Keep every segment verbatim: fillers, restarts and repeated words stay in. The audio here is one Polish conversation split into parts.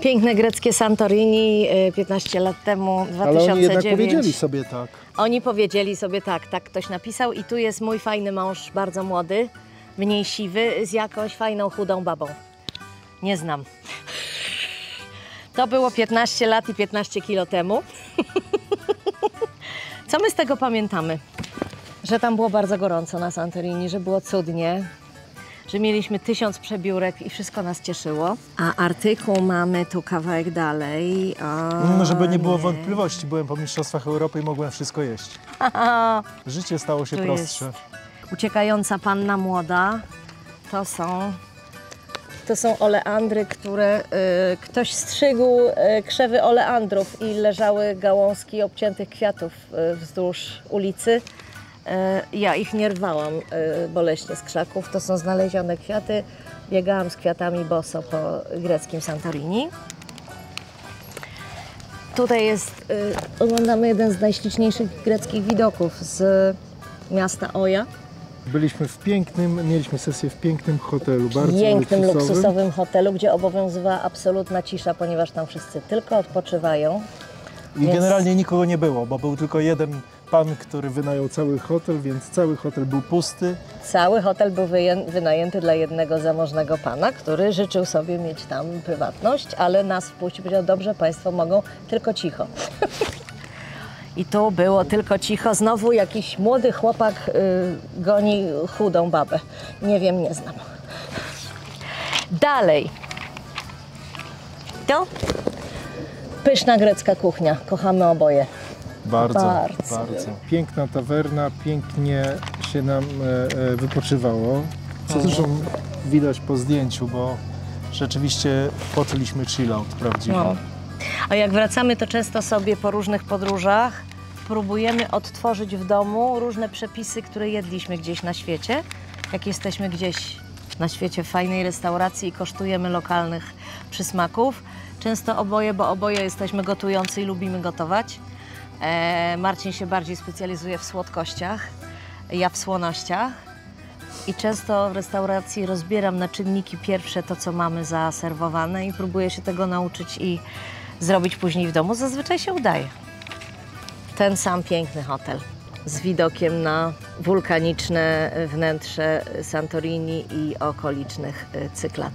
Piękne greckie Santorini piętnaście lat temu, dwa tysiące dziewięć. Ale oni jednak powiedzieli sobie tak. Oni powiedzieli sobie tak, tak ktoś napisał i tu jest mój fajny mąż, bardzo młody, mniej siwy, z jakąś fajną, chudą babą. Nie znam. To było piętnaście lat i piętnaście kilo temu. Co my z tego pamiętamy? Że tam było bardzo gorąco na Santorini, że było cudnie, że mieliśmy tysiąc przebiórek i wszystko nas cieszyło. A artykuł mamy tu kawałek dalej. O, No, żeby nie było nie. wątpliwości, byłem po Mistrzostwach Europy i mogłem wszystko jeść. Życie stało się Tu prostsze. jest uciekająca panna młoda. To są, to są oleandry, które y, ktoś strzygł y, krzewy oleandrów i leżały gałązki obciętych kwiatów y, wzdłuż ulicy. Ja ich nie rwałam boleśnie z krzaków. To są znalezione kwiaty. Biegałam z kwiatami boso po greckim Santorini. Tutaj jest, oglądamy jeden z najśliczniejszych greckich widoków z miasta Oja. Byliśmy w pięknym, mieliśmy sesję w pięknym hotelu, bardzo Pięknym, luksusowym. luksusowym hotelu, gdzie obowiązywała absolutna cisza, ponieważ tam wszyscy tylko odpoczywają. I Więc... generalnie nikogo nie było, bo był tylko jeden pan, który wynajął cały hotel, więc cały hotel był pusty. Cały hotel był wynajęty dla jednego zamożnego pana, który życzył sobie mieć tam prywatność, ale nas wpuścił, powiedział, dobrze, państwo mogą, tylko cicho. I tu było tylko cicho. Znowu jakiś młody chłopak y, goni chudą babę. Nie wiem, nie znam. Dalej. To pyszna grecka kuchnia. Kochamy oboje. Bardzo, Bardzo. bardzo. Piękna tawerna, pięknie się nam e, e, wypoczywało. Co zresztą widać po zdjęciu, bo rzeczywiście poczuliśmy chillout prawdziwy. No. A jak wracamy, to często sobie po różnych podróżach próbujemy odtworzyć w domu różne przepisy, które jedliśmy gdzieś na świecie. Jak jesteśmy gdzieś na świecie w fajnej restauracji i kosztujemy lokalnych przysmaków. Często oboje, bo oboje jesteśmy gotujący i lubimy gotować. E, Marcin się bardziej specjalizuje w słodkościach, ja w słonościach. I często w restauracji rozbieram na czynniki pierwsze to, co mamy zaserwowane i próbuję się tego nauczyć i zrobić później w domu. Zazwyczaj się udaje. Ten sam piękny hotel z widokiem na wulkaniczne wnętrze Santorini i okolicznych Cyklat.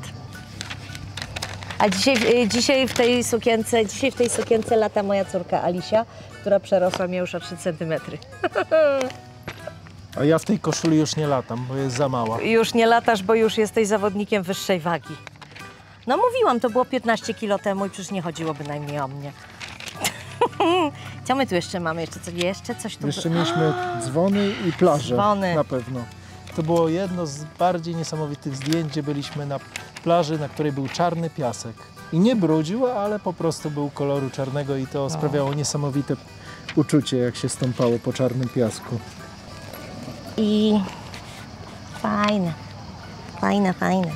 A dzisiaj, dzisiaj, w tej sukience, dzisiaj w tej sukience lata moja córka Alisia, która przerosła mnie już o trzy centymetry. A ja w tej koszuli już nie latam, bo jest za mała. Już nie latasz, bo już jesteś zawodnikiem wyższej wagi. No mówiłam, to było piętnaście kilo temu i przecież nie chodziło bynajmniej o mnie. Co my tu jeszcze mamy? Jeszcze coś, jeszcze coś tu... Jeszcze mieliśmy dzwony i plaże, Dzwony. na pewno. To było jedno z bardziej niesamowitych zdjęć, gdzie byliśmy na plaży, na której był czarny piasek. I nie brudził, ale po prostu był koloru czarnego i to sprawiało niesamowite uczucie, jak się stąpało po czarnym piasku. I fajne, fajne, fajne.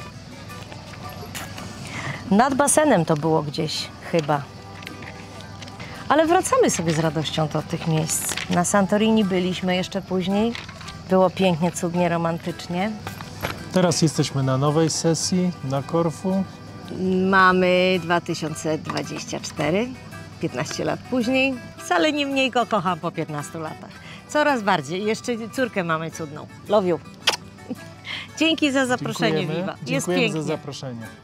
Nad basenem to było gdzieś chyba. Ale wracamy sobie z radością do tych miejsc. Na Santorini byliśmy jeszcze później. Było pięknie, cudnie, romantycznie. Teraz jesteśmy na nowej sesji na Korfu. Mamy dwa tysiące dwudziesty czwarty, piętnaście lat później. Wcale nie mniej go kocham po piętnastu latach. Coraz bardziej. Jeszcze córkę mamy cudną. Love you. Dzięki za zaproszenie, Dziękujemy. Viva. Jest Dziękujemy pięknie. za zaproszenie.